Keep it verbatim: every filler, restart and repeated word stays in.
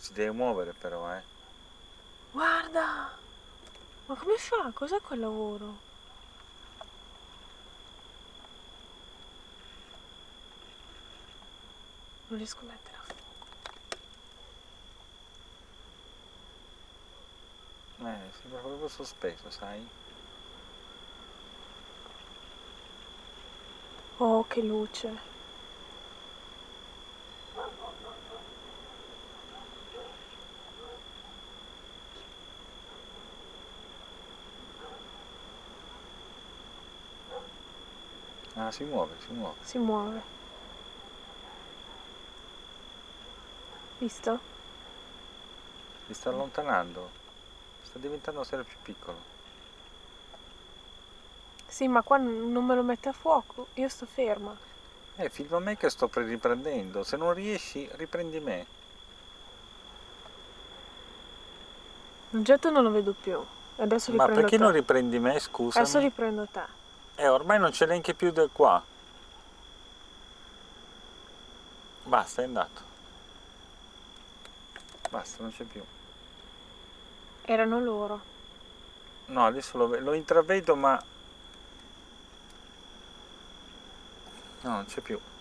Si deve muovere però, eh. Guarda! Ma come fa? Cos'è quel lavoro? Non riesco a mettere a fuoco. Eh, sembra proprio sospeso, sai? Oh, che luce. Ah, si muove, si muove. Si muove. Visto? Si sta allontanando. Sta diventando sempre più piccolo. Sì, ma qua non me lo mette a fuoco. Io sto ferma. Eh, filma me che sto riprendendo. Se non riesci, riprendi me. L'oggetto non lo vedo più. Adesso Ma riprendo perché non te. riprendi me, Adesso scusami? riprendo te. Eh, ormai non c'è neanche più da qua. Basta, è andato. Basta, non c'è più. Erano loro. No, adesso lo, lo intravedo, ma... No, non c'è più.